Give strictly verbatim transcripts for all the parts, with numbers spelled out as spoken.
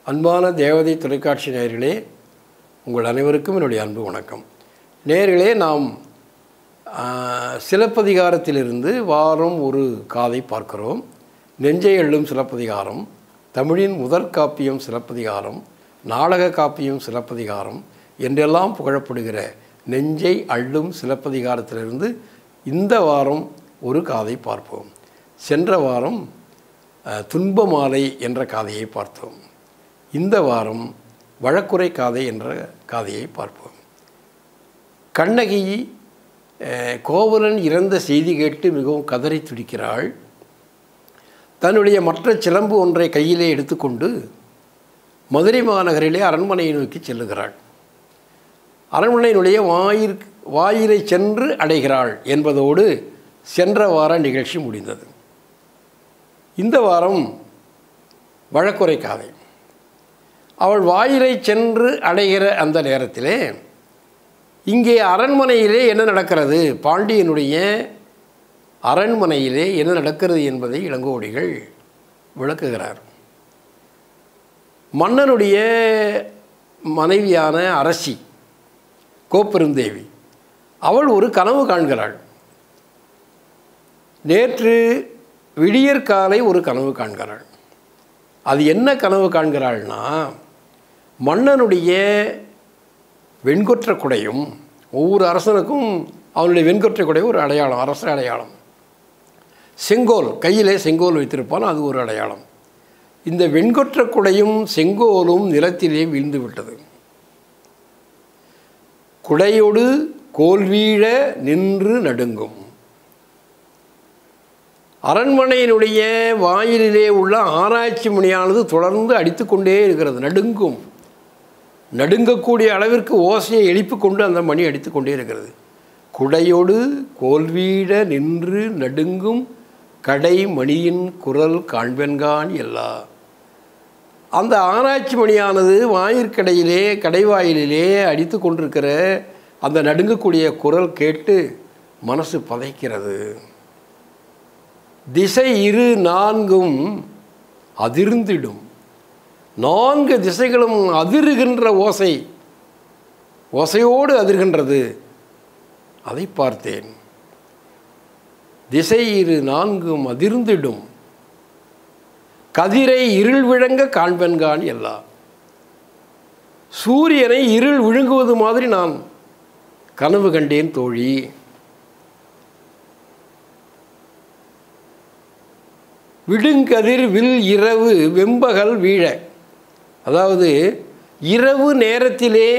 அன்பான தேவதை தொலைக்காட்சி நேயர்களே, உங்கள் அனைவருக்கும் என்னுடைய அன்பு வணக்கம். நேயர்களே, நாம் சிலப்பதிகாரத்திலிருந்து வாரம் ஒரு காதை பார்க்கிறோம். நெஞ்சை அள்ளும் சிலப்பதிகாரம், தமிழின் முதற் காப்பியம் சிலப்பதிகாரம், நாடக காப்பியம் சிலப்பதிகாரம் என்றெல்லாம் புகழப்படுகிற நெஞ்சை அள்ளும் சிலப்பதிகாரத்திலிருந்து இந்த வாரம் ஒரு காதை பார்ப்போம். சென்ற வாரம் துன்பமாலை என்ற காதையை பார்த்தோம். இந்த வாரம் வழக்குரை காதை என்ற காதையை பார்ப்போம். கண்ணகி கோவலன் இறந்த செய்தி கேட்டு மிகவும் கதறி துடிக்கிறாள். தன்னுடைய மற்ற சிலம்பு ஒன்றை கையிலே எடுத்துக்கொண்டு மதுரை மாநகரிலே அரண்மனையை நோக்கி செல்லுகிறாள். அரண்மனையினுடைய வாயிற் வாயிலை சென்று அடைகிறாள் என்பதோடு சென்ற வார நிகழ்ச்சி முடிந்தது. இந்த வாரம் வழக்குரை காதை. அவள் வாயிலை சென்று அடைகிற அந்த நேரத்திலே இங்கே அரண்மனையிலே என்ன நடக்கிறது, பாண்டியனுடைய அரண்மனையிலே என்ன நடக்கிறது என்பதை இளங்கோவடிகள் விளக்குகிறார். மன்னனுடைய மனைவியான அரசி கோப்பெருந்தேவி அவள் ஒரு கனவு காண்கிறாள். நேற்று விடியற்காலை ஒரு கனவு காண்கிறாள். அது என்ன கனவு காண்கிறாள்னா, மன்னனுடைய வெண்கொற்ற குடையும், ஒவ்வொரு அரசனுக்கும் அவனுடைய வெண்கொற்ற குடையும் ஒரு அடையாளம், அரச அடையாளம். செங்கோல், கையிலே செங்கோல் வைத்திருப்பான், அது ஒரு அடையாளம். இந்த வெண்கொற்ற குடையும் செங்கோலும் நிலத்திலே வீழ்ந்து விட்டது. குடையோடு கோல்வீழ நின்று நடுங்கும். அரண்மனையினுடைய வாயிலிலே உள்ள ஆராய்ச்சி மணியானது தொடர்ந்து அடித்து கொண்டே இருக்கிறது. நடுங்கும், நடுங்கக்கூடிய அளவிற்கு ஓசையை எழுப்பி கொண்டு அந்த மணி அடித்து கொண்டே இருக்கிறது. குடையோடு கோல்வீழ நின்று நடுங்கும் கடை மணியின் குரல் காண்பென்கான் எல்லா. அந்த ஆராய்ச்சி மணியானது வாயிற்கடையிலே கடைவாயிலே அடித்து கொண்டிருக்கிற அந்த நடுங்கக்கூடிய குரல் கேட்டு மனசு பதைக்கிறது. திசை இரு நான்கும் அதிர்ந்திடும். நான்கு திசைகளும் அதிர்கின்ற ஓசை, ஓசையோடு அதிர்கின்றது. அதை பார்த்தேன். திசை இரு நான்கும் அதிர்ந்திடும் கதிரை இருள் விழுங்க காண்பென்கான் எல்லா. சூரியனை இருள் விழுங்குவது மாதிரி நான் கனவு கண்டேன் தோழி. விடுங்கதிர் வில் இரவு வெம்பகல் வீழ. அதாவது இரவு நேரத்திலே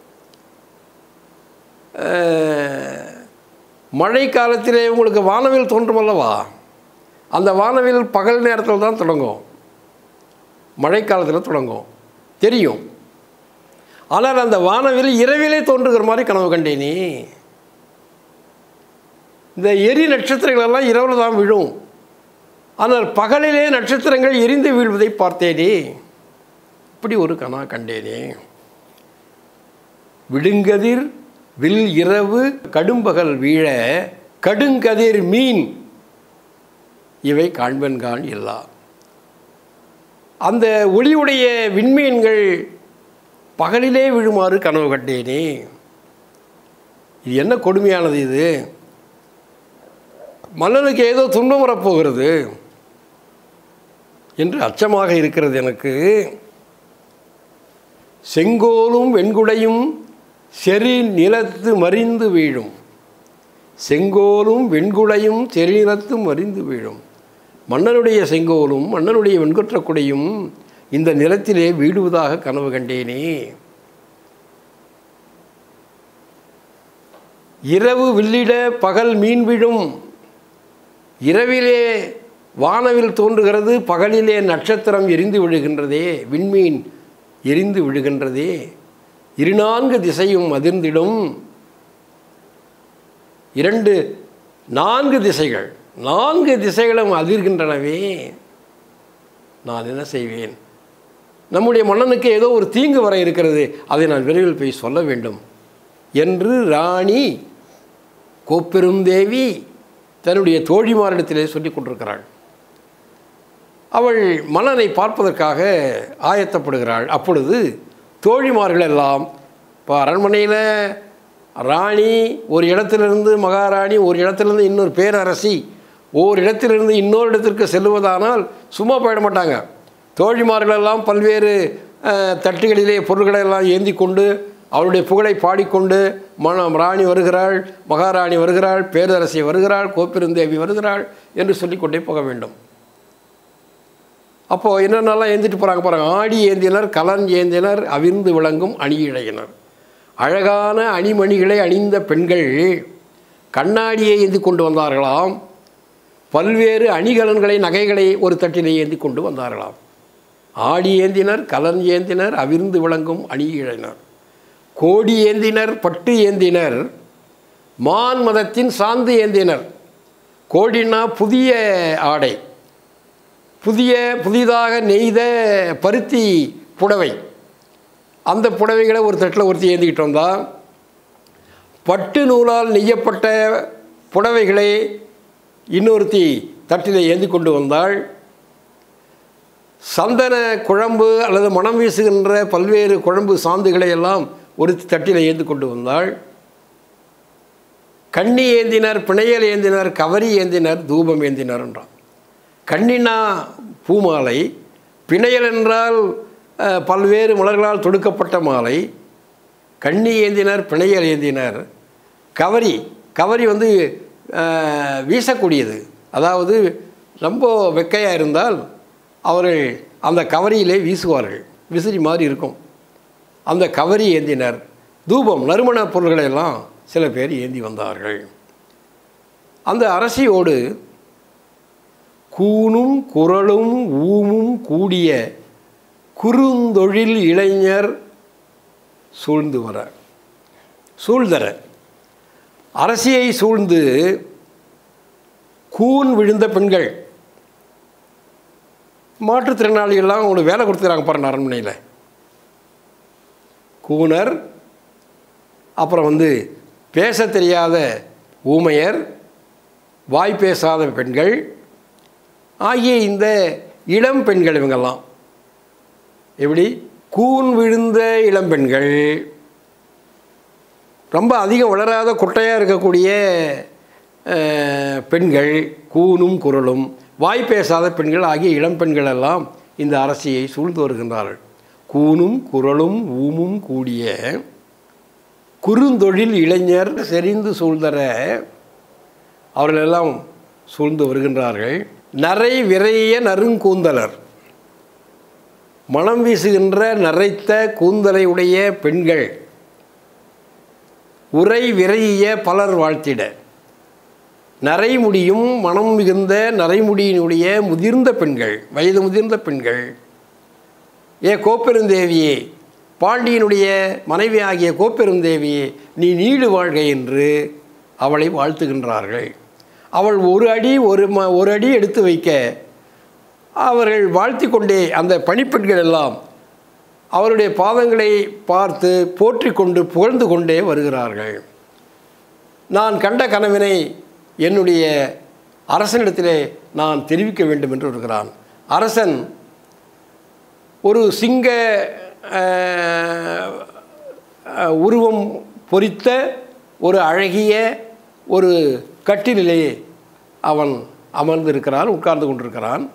மழை காலத்திலே உங்களுக்கு வானவில் தோன்றும் அல்லவா, அந்த வானவில் பகல் நேரத்தில் தான் தொடங்கும், மழைக்காலத்தில் தொடங்கும், தெரியும். ஆனால் அந்த வானவில் இரவிலே தோன்றுகிற மாதிரி கனவு கண்டேனே. இந்த எரி நட்சத்திரங்களெல்லாம் இரவில் தான் விழும், ஆனால் பகலிலே நட்சத்திரங்கள் எரிந்து வீழ்வதை பார்த்தேனே. இப்படி ஒரு கனா கண்டேனே. விடுங்கதிர் வில் இரவு கடும்பகல் வீழ கடுங்கதிர் மீன் இவை காண்பென்கான் எல்லா. அந்த ஒளியுடைய விண்மீன்கள் பகலிலே விழுமாறு கனவு கண்டேனே. இது என்ன கொடுமையானது இது? மன்னனுக்கு ஏதோ துன்பம் வரப்போகிறது என்று அச்சமாக இருக்கிறது எனக்கு. செங்கோலும் வெண்குடையும் செறி நிலத்து மறிந்து வீழும். செங்கோலும் வெண்குடையும் செறி நிலத்து மறிந்து வீழும். மன்னனுடைய செங்கோலும் மன்னனுடைய வெண்கொற்ற குடையும் இந்த நிலத்திலே வீடுவதாக கனவு கண்டேனே. இரவு வில்லிட பகல் மீன் விழும். இரவிலே வானவில் தோன்றுகிறது, பகலிலே நட்சத்திரம் எரிந்து விழுகின்றதே, விண்மீன் எரிந்து விழுகின்றதே. இருநான்கு திசையும் அதிர்ந்திடும். இரண்டு நான்கு திசைகள், நான்கு திசைகளும் அதிர்கின்றனவே. நான் என்ன செய்வேன்? நம்முடைய மன்னனுக்கு ஏதோ ஒரு தீங்கு வர இருக்கிறது, அதை நான் விரைவில் போய் சொல்ல வேண்டும் என்று ராணி கோப்பெருந்தேவி தன்னுடைய தோழிமாரிடத்திலே சொல்லி கொண்டிருக்கிறாள். அவள் மன்னனை பார்ப்பதற்காக ஆயத்தப்படுகிறாள். அப்பொழுது தோழிமார்கள் எல்லாம் இப்போ அரண்மனையில் ராணி ஒரு இடத்திலிருந்து மகாராணி ஒரு இடத்திலிருந்து இன்னொரு பேரரசி ஓர் இடத்திலிருந்து இன்னொரு இடத்திற்கு செல்லுவதானால் சும்மா போயிட மாட்டாங்க. தோழிமார்களெல்லாம் பல்வேறு தட்டுகளிலே பொருள்களை எல்லாம் ஏந்தி கொண்டு அவருடைய புகழை பாடிக்கொண்டு மன ராணி வருகிறாள், மகாராணி வருகிறாள், பேரரசி வருகிறாள், கோப்பெருந்தேவி வருகிறாள் என்று சொல்லிக்கொண்டே போக வேண்டும். அப்போது என்னென்னலாம் ஏந்திட்டு போகிறாங்க பாருங்க. ஆடி ஏந்தினர், கலன் ஏந்தினர், அவிர்ந்து விளங்கும் அணியிழையினர். அழகான அணிமணிகளை அணிந்த பெண்கள் கண்ணாடியை ஏந்தி கொண்டு வந்தார்களாம். பல்வேறு அணிகலன்களை நகைகளை ஒரு தட்டிலே ஏந்தி கொண்டு வந்தார்களாம். ஆடி ஏந்தினர், கலன் ஏந்தினர், அவிர்ந்து விளங்கும் அணியிழையினர். கோடி ஏந்தினர், பட்டு ஏந்தினர், மான் மதத்தின் சாந்து ஏந்தினர். கோடினா புதிய ஆடை, புதிய புதிதாக நெய்த பருத்தி புடவை. அந்த புடவைகளை ஒரு தட்டில் ஒருத்தி ஏந்திக்கிட்டு வந்தால், பட்டு நூலால் நெய்யப்பட்ட புடவைகளை இன்னொருத்தி தட்டில் ஏந்தி கொண்டு வந்தாள். சந்தன குழம்பு அல்லது மனம் வீசுகின்ற பல்வேறு குழம்பு சாந்துகளை எல்லாம் ஒரு தட்டில் ஏந்தி கொண்டு வந்தாள். கண்ணி ஏந்தினர், பிணையல் ஏந்தினர், கவரி ஏந்தினர், தூபம் ஏந்தினர் என்றான். கண்ணினா பூமாலை, பிணையல் என்றால் பல்வேறு மலர்களால் தொடுக்கப்பட்ட மாலை. கண்ணி ஏந்தினர், பிணையல் ஏந்தினர். கவரி, கவரி வந்து வீசக்கூடியது. அதாவது ரொம்ப வெக்கையாக இருந்தால் அவர்கள் அந்த கவரியிலே வீசுவார்கள், விசிறி மாதிரி இருக்கும். அந்த கவரி ஏந்தினர். தூபம், நறுமண பொருள்களெல்லாம் சில பேர் ஏந்தி வந்தார்கள். அந்த அரசியோடு கூனும் குரலும் ஊமும் கூடிய குறுந்தொழில் இளைஞர் சூழ்ந்து வர சூழ்தர அரசியை சூழ்ந்து கூன் விழுந்த பெண்கள். மாற்றுத்திறனாளிகள்லாம் அவங்களுக்கு வேலை கொடுத்துக்கிறாங்க பாருங்க அரண்மனையில். கூனர், அப்புறம் வந்து பேச தெரியாத ஊமையர், வாய் பேசாத பெண்கள் ஆகிய இந்த இளம் பெண்கள் இவங்கெல்லாம் எப்படி கூன் விழுந்த இளம்பெண்கள், ரொம்ப அதிகம் வளராத குட்டையாக இருக்கக்கூடிய பெண்கள், கூனும் குரலும் வாய் பேசாத பெண்கள் ஆகிய இளம்பெண்கள் எல்லாம் இந்த அரசியை சூழ்ந்து வருகின்றார்கள். கூனும் குரலும் ஊமும் கூடிய குறுந்தொழில் இளைஞர் செறிந்து சூழ்தர அவர்களெல்லாம் சூழ்ந்து வருகின்றார்கள். நரை விரைய நறுங்கூந்தலர், மனம் வீசுகின்ற நரைத்த கூந்தலை உடைய பெண்கள், உரை விரைய பலர் வாழ்த்திட. நரைமுடியும் மனம் மிகுந்த நரைமுடியினுடைய முதிர்ந்த பெண்கள், வயது முதிர்ந்த பெண்கள், ஏ கோப்பெருந்தேவியே, பாண்டியனுடைய மனைவி ஆகிய கோப்பெருந்தேவியே, நீ நீடு வாழ்க என்று அவளை வாழ்த்துகின்றார்கள். அவள் ஒரு அடி ஒரு ம ஒரு அடி எடுத்து வைக்க அவர்கள் வாழ்த்தி கொண்டே அந்த பணிப்பெண்கள் எல்லாம் அவருடைய பாதங்களை பார்த்து போற்றி கொண்டு புகழ்ந்து கொண்டே வருகிறார்கள். நான் கண்ட கனவினை என்னுடைய அரசனிடத்திலே நான் தெரிவிக்க வேண்டும் என்று வருகிறான். அரசன் ஒரு சிங்க உருவம் பொறித்த ஒரு அழகிய ஒரு கட்டிலே அவன் அமர்ந்திருக்கிறான், உட்கார்ந்து கொண்டிருக்கிறான்.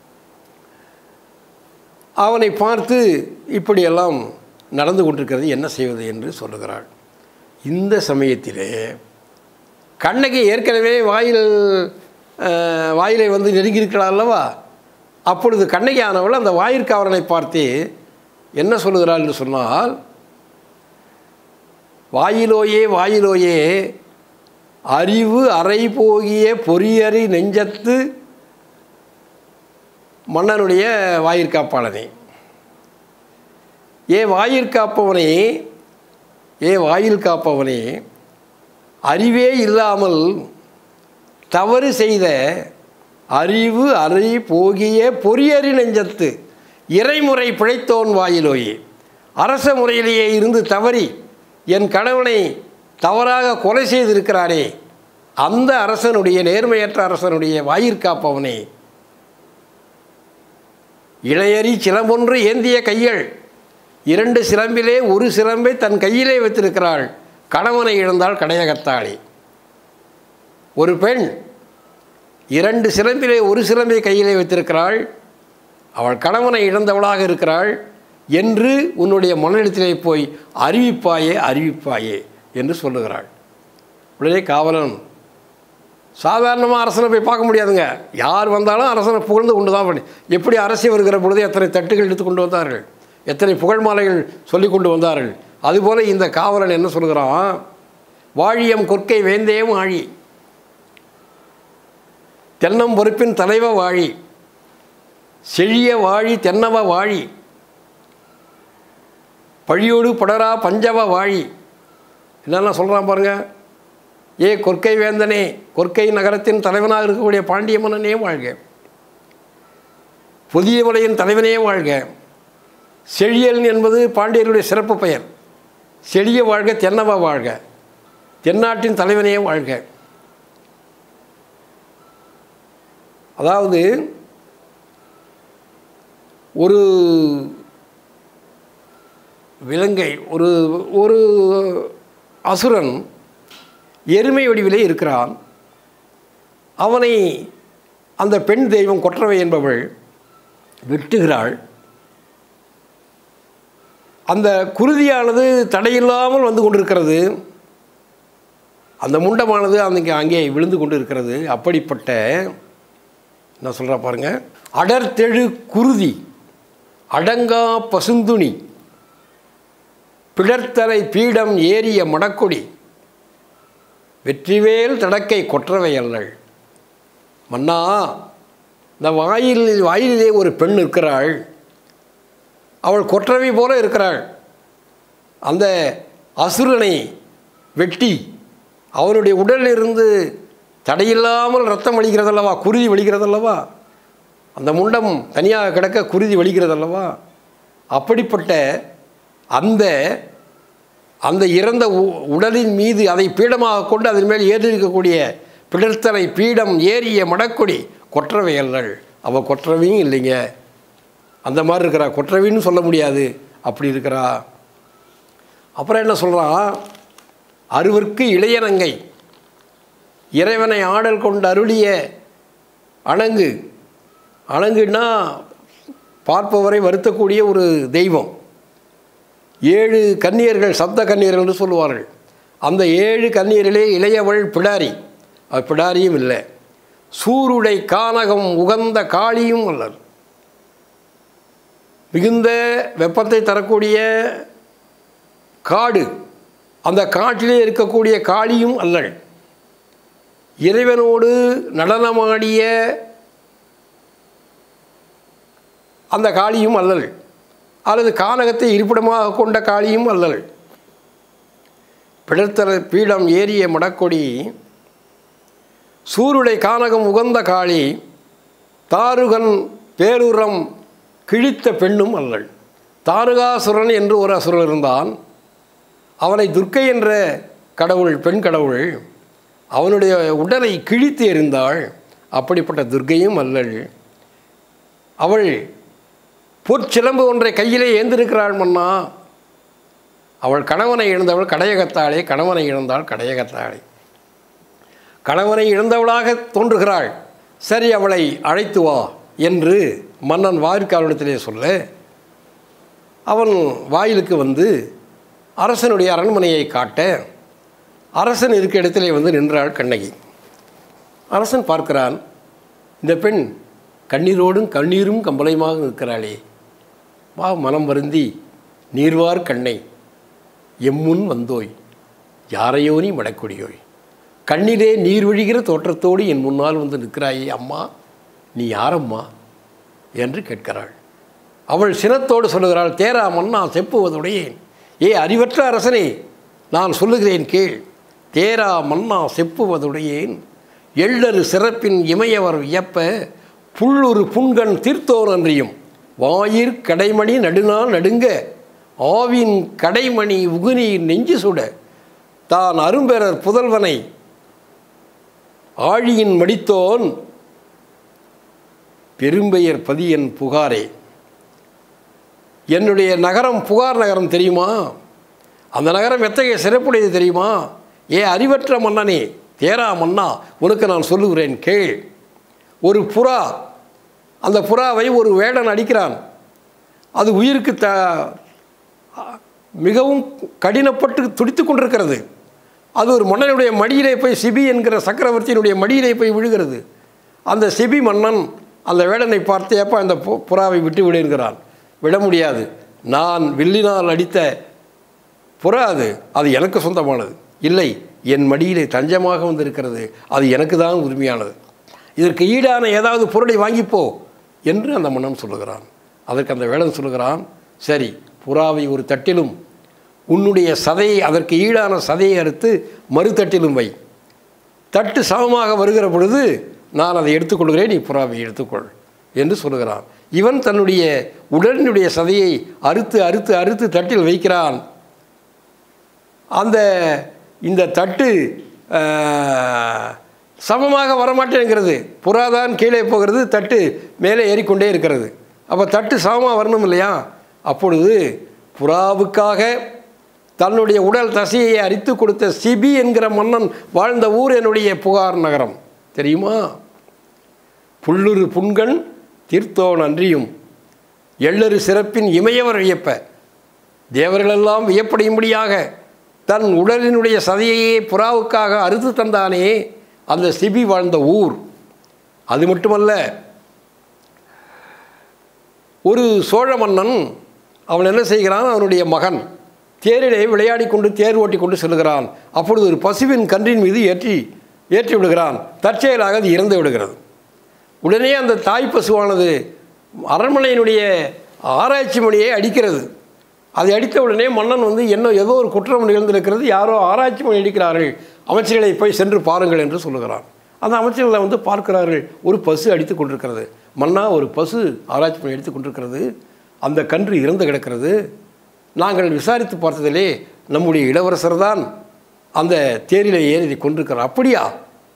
அவனை பார்த்து இப்படியெல்லாம் நடந்து கொண்டிருக்கிறது, என்ன செய்வது என்று சொல்லுகிறாள். இந்த சமயத்திலே கண்ணகி ஏற்கனவே வாயில் வாயிலை வந்து நெருங்கியிருக்கிறாள் அல்லவா? அப்பொழுது கண்ணகி ஆனவள் அந்த வாயிற்காவலனை பார்த்து என்ன சொல்லுகிறாள் என்று சொன்னால், வாயிலோயே வாயிலோயே அறிவு அறை போகிய பொறியறி நெஞ்சத்து மன்னனுடைய வாயிற்காப்பாளனே, ஏ வாயிற்காப்பவனே, ஏ வாயில் காப்பவனே, அறிவே இல்லாமல் தவறு செய்த அறிவு அறை போகிய பொறியறி நெஞ்சத்து இறைமுறை பிழைத்தோன் வாயிலோயே, அரச முறையிலேயே இருந்து தவறி என் கணவனை தவறாக கொலை செய்திருக்கிறாரே, அந்த அரசனுடைய நேர்மையற்ற அரசனுடைய வாயிற்காப்பவனே, இளையரி சிலம்பொன்று ஏந்திய கைகள், இரண்டு சிலம்பிலே ஒரு சிலம்பை தன் கையிலே வைத்திருக்கிறாள். கணவனை இழந்தாள் கடையகத்தாளே. ஒரு பெண் இரண்டு சிலம்பிலே ஒரு சிலம்பை கையிலே வைத்திருக்கிறாள், அவள் கணவனை இழந்தவளாக இருக்கிறாள் என்று உன்னுடைய மனநிலத்திலே போய் அறிவிப்பாயே அறிவிப்பாயே என்று சொல்லுகிறாள். உடனே காவலன், சாதாரணமாக அரசனை போய் பார்க்க முடியாதுங்க, யார் வந்தாலும் அரசனை புகழ்ந்து கொண்டு தான் பண்ணி. எப்படி அரசி வருகிற பொழுது எத்தனை தட்டுகள் எடுத்து கொண்டு வந்தார்கள், எத்தனை புகழ் மாலைகள் சொல்லி கொண்டு வந்தார்கள், அதுபோல் இந்த காவலன் என்ன சொல்கிறான், வாழியம் கொற்கை வேந்தேம் ஆழி, தென்னம் பொறுப்பின் தலைவ வாழி, செழிய வாழி தென்னவ வாழி, பழியோடு படரா பஞ்சவ வாழி. என்னென்ன சொல்கிறான் பாருங்க. ஏ கொற்கை வேந்தனே, கொற்கை நகரத்தின் தலைவனாக இருக்கக்கூடிய பாண்டிய மன்னனே வாழ்க, புதிய மலையின் தலைவனே வாழ்க, செழியல் என்பது பாண்டியர்களுடைய சிறப்பு பெயர், செழிய வாழ்க தென்னவ வாழ்க, தென்னாட்டின் தலைவனே வாழ்க. அதாவது ஒரு விலங்கை ஒரு ஒரு அசுரன் எருமை வடிவிலே இருக்கிறான். அவனை அந்த பெண் தெய்வம் கொற்றவை என்பவள் வெட்டுகிறாள். அந்த குருதியானது தடையில்லாமல் வந்து கொண்டிருக்கிறது. அந்த முண்டமானது அங்கே அங்கே விழுந்து கொண்டு இருக்கிறது. அப்படிப்பட்ட என்ன சொல்கிறா பாருங்க, அடர்த்தெழு குருதி அடங்கா பசுந்துணி பிடர்த்தலை பீடம் ஏறிய மடக்கொடி வெற்றிவேல் தடக்கை கொற்றவை அல்லள். மன்னா, இந்த வாயில் வாயிலே ஒரு பெண் இருக்கிறாள், அவள் கொற்றவை போல இருக்கிறாள். அந்த அசுரனை வெட்டி அவனுடைய உடலிலிருந்து தடையில்லாமல் ரத்தம் வலிக்கிறதல்லவா, குருதி வலிக்கிறதல்லவா, அந்த முண்டம் தனியாக கிடக்க குருதி வலிக்கிறதல்லவா, அப்படிப்பட்ட அந்த அந்த இறந்த உடலின் மீது அதை பீடமாக கொண்டு அதன் மேல் ஏறி இருக்கக்கூடிய பிடர்த்தலை பீடம் ஏறிய மடக்கொடி கொற்றவை அல்லள். அவள் கொற்றவையும் இல்லைங்க, அந்த மாதிரி இருக்கிறா, கொற்றவின்னு சொல்ல முடியாது, அப்படி இருக்கிறா. அப்புறம் என்ன சொல்கிறான், அறுவர்க்கு இளையனங்கை இறைவனை ஆடல் கொண்டு அருளிய அணங்கு. அணங்குன்னா பார்ப்பவரை வருத்தக்கூடிய ஒரு தெய்வம். ஏழு கன்னியர்கள் சப்த கன்னியர்கள் என்று சொல்லுவார்கள். அந்த ஏழு கன்னியர்களே இளையவள் பிடாரி, அது பிடாரியும் இல்லை. சூருடை கானகம் உகந்த காளியும் அல்லர். மிகுந்த வெப்பத்தை தரக்கூடிய காடு, அந்த காட்டிலே இருக்கக்கூடிய காளியும் அல்லள். இறைவனோடு நடனமாடிய அந்த காளியும் அல்லல், அல்லது கானகத்தை இருப்பிடமாக கொண்ட காளியும் அல்லல். பிடர்த்தல பீடம் ஏறிய மடக்கொடி சூருடை கானகம் உகந்த காளி தாருகன் பேருரம் கிழித்த பெண்ணும் அல்லள். தாருகாசுரன் என்று ஒரு அசுரன் இருந்தான். அவனை துர்க்கை என்ற கடவுள், பெண் கடவுள், அவனுடைய உடலை கிழித்து எறிந்தாள். அப்படிப்பட்ட துர்க்கையும் அல்லள். அவள் பொற்சிலம்பு ஒன்றை கையிலே ஏந்திருக்கிறாள் மன்னா. அவள் கணவனை இழந்தவள் கடையகத்தாளே, கணவனை இழந்தாள் கடையகத்தாளே. கணவனை இழந்தவளாக தோன்றுகிறாள். சரி, அவளை அழைத்து வா என்று மன்னன் வாயிற்காவலிடத்திலே சொல்ல, அவன் வாயிலுக்கு வந்து அரசனுடைய அரண்மனையை காட்ட, அரசன் இருக்க இடத்திலே வந்து நின்றாள் கண்ணகி. அரசன் பார்க்கிறான், இந்த பெண் கண்ணீரோடும் கண்ணீரும் கம்பளையுமாக இருக்கிறாளே, வா மனம் வருந்தி நீர்வார் கண்ணை எம்முன் வந்தோய் யாரையோ நீ மடக்கொடியோய், கண்ணிலே நீர் வழிகிற தோற்றத்தோடு என் முன்னால் வந்து நிற்கிறாயே அம்மா, நீ யாரம்மா என்று கேட்கிறாள். அவள் சினத்தோடு சொல்லுகிறாள், தேரா மன்னா செப்புவதுடையேன். ஏ அறிவற்ற அரசனே, நான் சொல்லுகிறேன் கேள். தேரா மன்னா செப்புவதுடையேன் எள்ளரு சிறப்பின் இமையவர் வியப்ப புல்லொரு புண்கண் தீர்த்தோர் அன்றியும் வாயிற் கடைமணி நடுநாள் நடுங்க ஆவின் கடைமணி உகுநீர் நெஞ்சு சுட தான் அரும்பெறர் புதல்வனை ஆழியின் மடித்தோன் பெரும்பெயர் பதியன் புகாரே. என்னுடைய நகரம் புகார் நகரம் தெரியுமா? அந்த நகரம் எத்தகைய சிறப்புடையது தெரியுமா? ஏ அறிவற்ற மன்னனே, தேரா மன்னா, உனக்கு நான் சொல்லுகிறேன் கேள். ஒரு புறா, அந்த புறாவை ஒரு வேடன் அடிக்கிறான். அது உயிருக்கு த மிகவும் கடினப்பட்டு துடித்து கொண்டிருக்கிறது. அது ஒரு மன்னனுடைய மடியிலே போய் சிபி என்கிற சக்கரவர்த்தியினுடைய மடியிலே போய் விழுகிறது. அந்த சிபி மன்னன் அந்த வேடனை பார்த்து, ஏப்பா இந்த புறாவை விட்டு விடுகிறான். விட முடியாது, நான் வில்லினால் அடித்த புறா அது அது எனக்கு சொந்தமானது. இல்லை, என் மடியிலே தஞ்சமாக வந்திருக்கிறது, அது எனக்கு தான் உரிமையானது. இதற்கு ஈடான ஏதாவது பொருளை வாங்கிப்போ என்று அந்த மன்னன் சொல்லுகிறான். அதற்கு அந்த வேடன் சொல்லுகிறான், சரி, புறாவை ஒரு தட்டிலும் உன்னுடைய சதையை, அதற்கு ஈடான சதையை அறுத்து மறுதட்டிலும் வை. தட்டு சமமாக வருகிற பொழுது நான் அதை எடுத்துக்கொள்கிறேன், நீ புறாவை எடுத்துக்கொள் என்று சொல்லுகிறான். இவன் தன்னுடைய உடலினுடைய சதையை அறுத்து அறுத்து அறுத்து தட்டில் வைக்கிறான். அந்த இந்த தட்டு சமமாக வரமாட்டேங்கிறது. புறாதான் கீழே போகிறது, தட்டு மேலே ஏறிக்கொண்டே இருக்கிறது. அப்போ தட்டு சமமாக வரணும் இல்லையா? அப்பொழுது புறாவுக்காக தன்னுடைய உடல் தசையை அரித்து கொடுத்த சிபி என்கிற மன்னன் வாழ்ந்த ஊர் என்னுடைய புகார் நகரம் தெரியுமா? புல்லுரு புண்கண் தீர்த்தோன் அன்றியும் எள்ளரு சிறப்பின் இமையவர் வியப்ப, தேவர்களெல்லாம் வியப்படையும்படியாக தன் உடலினுடைய சதையையே புறாவுக்காக அறுத்து தந்தானே அந்த சிபி வாழ்ந்த ஊர். அது மட்டுமல்ல, ஒரு சோழ மன்னன் அவன் என்ன செய்கிறான், அவனுடைய மகன் தேரிலே விளையாடி கொண்டு தேர் ஓட்டி கொண்டு செல்கிறான். அப்பொழுது ஒரு பசுவின் கன்றின் மீது ஏற்றி ஏற்றி விடுகிறான். தற்செயலாக அது இறந்து விடுகிறது. உடனே அந்த தாய் பசுவானது அரண்மனையினுடைய ஆராய்ச்சி மணியை அடிக்கிறது. அதை அடித்த உடனே மன்னன் வந்து என்ன ஏதோ ஒரு குற்றம் நிகழ்ந்திருக்கிறது, யாரோ ஆராய்ச்சி மணி அடிக்கிறார்கள், அமைச்சர்களை போய் சென்று பாருங்கள் என்று சொல்லுகிறான். அந்த அமைச்சர்களை வந்து பார்க்கிறார்கள், ஒரு பசு அடித்து கொண்டிருக்கிறது. மன்னா, ஒரு பசு ஆராய்ச்சி மணி அடித்து கொண்டிருக்கிறது, அந்த கன்று இறந்து கிடக்கிறது. நாங்கள் விசாரித்து பார்த்ததிலே நம்முடைய இளவரசர் தான் அந்த தேரிலே ஏறி கொண்டிருக்கிறார். அப்படியா?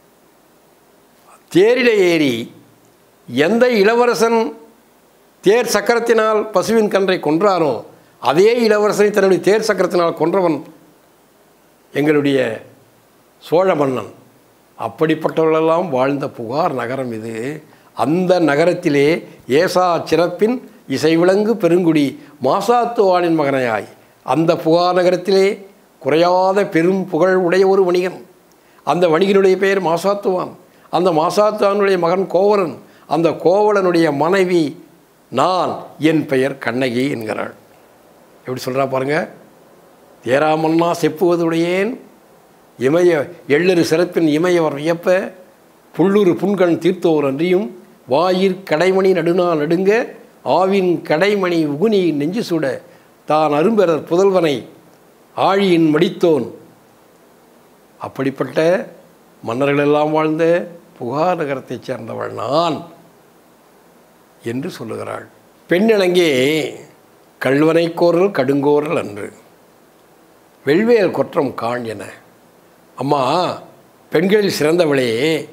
தேரிலே ஏறி எந்த இளவரசன் தேர் சக்கரத்தினால் பசுவின் கன்றை கொன்றானோ அதே இளவரசனை தன்னுடைய தேர் சக்கரத்தினால் கொன்றவன் எங்களுடைய சோழ மன்னன். அப்படிப்பட்டவர்களெல்லாம் வாழ்ந்த புகார் நகரம் இது. அந்த நகரத்திலே ஏசா சிறப்பின் இசைவிலங்கு பெருங்குடி மாசாத்துவானின் மகனையாய் அந்த புகார் நகரத்திலே குறையாத பெரும் புகழ் உடைய ஒரு வணிகன். அந்த வணிகனுடைய பெயர் மாசாத்துவான். அந்த மாசாத்துவானுடைய மகன் கோவலன். அந்த கோவலனுடைய மனைவி நான், என் பெயர் கண்ணகி என்கிறாள். எப்படி சொல்கிறா பாருங்க. தேராமன்னா செப்புவதுடையேன் இமய எள்ளரு சிறப்பின் இமயவர் வியப்ப, புல்லுரு புண்கண் தீர்த்தோர் அன்றியும் வாயிற் கடைமணி நடுநா நடுங்க ஆவின் கடைமணி உகுனி நெஞ்சு சுட தான் அரும்பெறர் புதல்வனை ஆழியின் மடித்தோன். அப்படிப்பட்ட மன்னர்களெல்லாம் வாழ்ந்த புகார் நகரத்தைச் சேர்ந்தவள் நான் என்று சொல்லுகிறாள். பெண்ணிலங்கே கல்வனை கோரல் கடுங்கோரல் அன்று வெள்வேல் கொற்றம் காண் என. அம்மா, பெண்களில் சிறந்தவளே,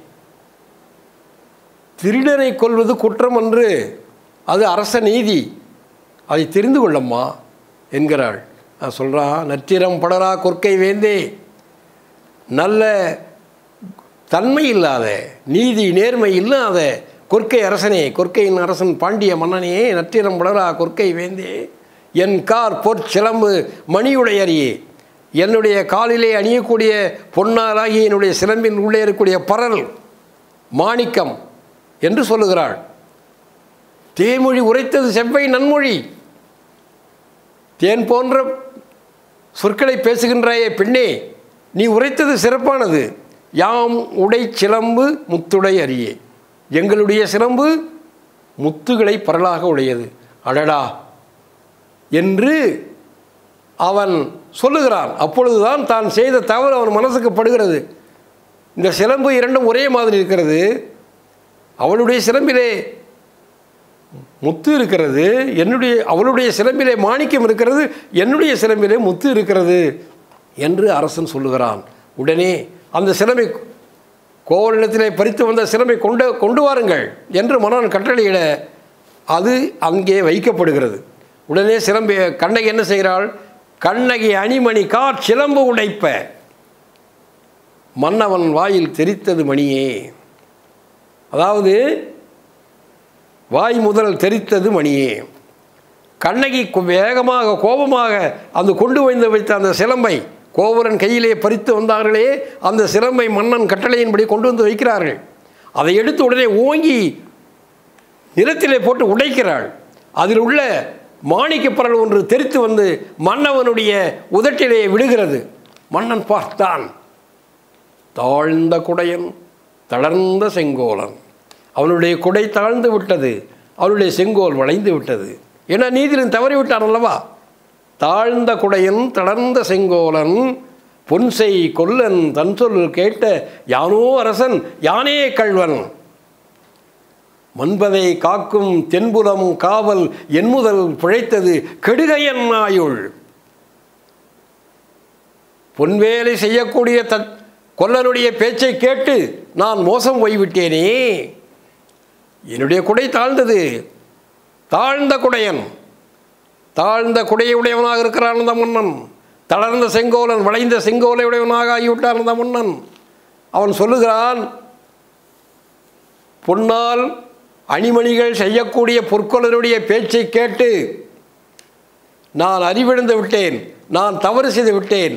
திருடனை கொல்வது குற்றம் அன்று, அது அரச நீதி, அதை தெரிந்து கொள்ளம்மா என்கிறாள். நான் சொல்கிறான், நற்றிரம் படரா கொற்கை வேந்தே, நல்ல தன்மை இல்லாத நீதி நேர்மை இல்லாத கொற்கை அரசனே, கொற்கையின் அரசன் பாண்டிய மன்னனே, நற்றிரம் படரா கொற்கை வேந்தே, என் கார் பொற்சிலம்பு மணியுடையறியே, என்னுடைய காலிலே அணியக்கூடிய பொன்னாராகி என்னுடைய சிலம்பின் உள்ளே இருக்கக்கூடிய பரல் மாணிக்கம் என்று சொல்லுகிறாள். தேமொழி உரைத்தது செவ்வை நன்மொழி, தேன் போன்ற சொற்களை பேசுகின்றாயே பெண்ணே, நீ உரைத்தது சிறப்பானது. யாம் உடை சிலம்பு முத்துடை அறியே, எங்களுடைய சிலம்பு முத்துகளை பரலாக உடையது. அடடா என்று அவன் சொல்லுகிறான். அப்பொழுதுதான் தான் செய்த தவறு அவன் மனசுக்கு படுகிறது. இந்த சிலம்பு இரண்டும் ஒரே மாதிரி இருக்கிறது. அவளுடைய சிலம்பிலே முத்து இருக்கிறது, என்னுடைய அவளுடைய சிலம்பிலே மாணிக்கம் இருக்கிறது, என்னுடைய சிலம்பிலே முத்து இருக்கிறது என்று அரசன் சொல்லுகிறான். உடனே அந்த சிலம்பை கோவலனிடத்திலே பறித்து வந்த சிலம்பை கொண்டு கொண்டு வாருங்கள் என்று மன்னன் கட்டளையிட அது அங்கே வைக்கப்படுகிறது. உடனே சிலம்பு கண்ணகி என்ன செய்கிறாள்? கண்ணகி அணிமணி காற் சிலம்பு உடைப்ப மன்னவன் வாயில் தெரித்தது மணியே. அதாவது வாய் முதல் தெரித்தது மணியே. கண்ணகி வேகமாக கோபமாக அந்த கொண்டு வந்து வைத்த அந்த சிலம்பை கோவலன் கையிலே பறித்து வந்தார்களே, அந்த சிலம்பை மன்னன் கட்டளையின்படி கொண்டு வந்து வைக்கிறார்கள். அதை எடுத்து உடனே ஓங்கி நிலத்திலே போட்டு உடைக்கிறாள். அதில் உள்ள மாணிக்கப்பரல் ஒன்று தெரித்து வந்து மன்னவனுடைய உதட்டிலே விடுகிறது. மன்னன் பார்த்தான். தாழ்ந்த குடையன் தளர்ந்த செங்கோலன். அவனுடைய குடை தாழ்ந்து விட்டது, அவனுடைய செங்கோல் வளைந்து விட்டது. ஏன்னா நீதியின் தவறி விட்டான் அல்லவா? தாழ்ந்த குடையன் தளர்ந்த செங்கோலன் பொன்சை கொல்லன் தன் சொல் கேட்ட யானோ அரசன் யானே கள்வன். மன்பதை காக்கும் தென்புலம் காவல் என் முதல் பிழைத்தது கெடுகையன் ஆயுள். பொன்வேலை செய்யக்கூடிய த கொல்லனுடைய பேச்சை கேட்டு நான் மோசம் போய்விட்டேனே. என்னுடைய குடை தாழ்ந்தது. தாழ்ந்த குடையன், தாழ்ந்த குடையை உடையவனாக இருக்கிறான் அந்த மன்னன். தளர்ந்த செங்கோலன், வளைந்த செங்கோலை உடையவனாக ஆகிவிட்டான் அந்த மன்னன். அவன் சொல்லுகிறான், பொன்னால் அணிமணிகள் செய்யக்கூடிய பொற்கொலனுடைய பேச்சை கேட்டு நான் அறிவிழந்து விட்டேன், நான் தவறு செய்து விட்டேன்.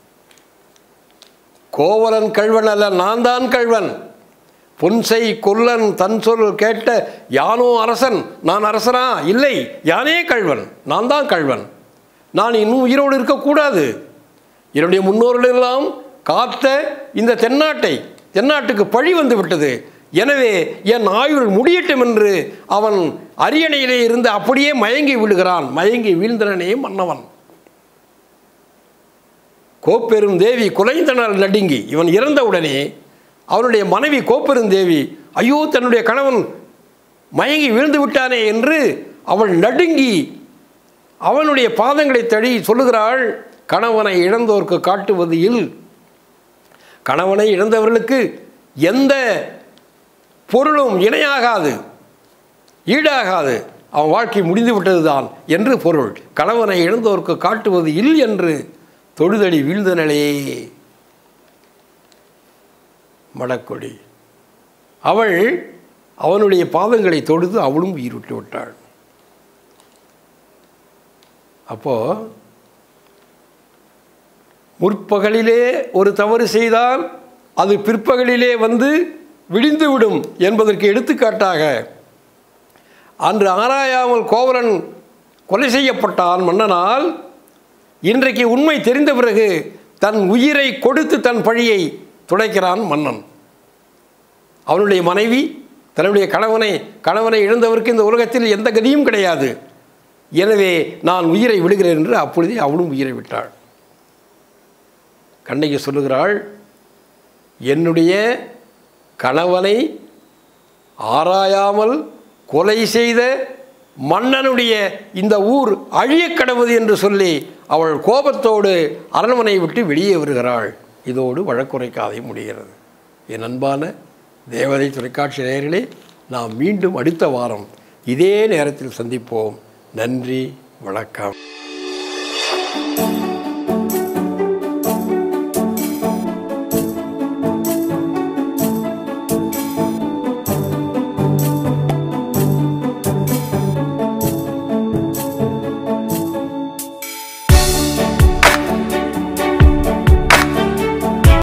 கோவலன் கள்வன் அல்ல, நான் தான் கள்வன். பொன்சை கொல்லன் தன் சொல் கேட்ட யானோ அரசன், நான் அரசனா? இல்லை, யானே கள்வன், நான் தான் கள்வன். நான் இன்னும் உயிரோடு இருக்கக்கூடாது. என்னுடைய முன்னோர்களெல்லாம் காத்த இந்த தென்னாட்டை தென்னாட்டுக்கு பழி வந்து விட்டது. எனவே என் ஆயுள் முடியட்டும் என்று அவன் அரியணையிலே இருந்து அப்படியே மயங்கி விழுகிறான். மயங்கி வீழ்ந்தனே மன்னவன். கோப்பெரும் தேவி குலைந்தனால் நடுங்கி. இவன் இறந்தவுடனே அவனுடைய மனைவி கோப்பெருந்தேவி, ஐயோ தன்னுடைய கணவன் மயங்கி வீழ்ந்து விட்டானே என்று அவள் நடுங்கி அவனுடைய பாதங்களை தடி சொல்லுகிறாள், கணவனை இழந்தோர்க்கு காட்டுவது இல். கணவனை இழந்தவர்களுக்கு எந்த பொருளும் இணையாகாது, ஈடாகாது. அவன் வாழ்க்கை முடிந்து விட்டதுதான் என்று பொருள். கணவனை இழந்தோர்க்கு காட்டுவது இல் என்று தொழுதடி வீழ்ந்தனளே மடக்கொடி. அவள் அவனுடைய பாதங்களை தொழுது அவளும் உயிர் விட்டு விட்டாள். அப்போ முற்பகலிலே ஒரு தவறு செய்தால் அது பிற்பகலிலே வந்து விடிந்துவிடும் என்பதற்கு எடுத்துக்காட்டாக அன்று ஆராயாமல் கோவலன் கொலை செய்யப்பட்டான் மன்னனால். இன்றைக்கு உண்மை தெரிந்த பிறகு தன் உயிரை கொடுத்து தன் பழியை துடைக்கிறான் மன்னன். அவனுடைய மனைவி தன்னுடைய கணவனை கணவனை இழந்தவருக்கு இந்த உலகத்தில் எந்த கதியும் கிடையாது, எனவே நான் உயிரை விடுகிறேன் என்று அப்பொழுதே அவளும் உயிரை விட்டாள். கண்ணகி சொல்லுகிறாள், என்னுடைய கணவனை ஆராயாமல் கொலை செய்த மன்னனுடைய இந்த ஊர் அழிய கடவுது என்று சொல்லி அவள் கோபத்தோடு அரண்மனை விட்டு வெளியே வருகிறாள். இதோடு வழக்குரைக்காதை முடிகிறது. என் அன்பான தேவதை தொலைக்காட்சி நேயர்களே, நாம் மீண்டும் அடுத்த வாரம் இதே நேரத்தில் சந்திப்போம். நன்றி, வணக்கம்.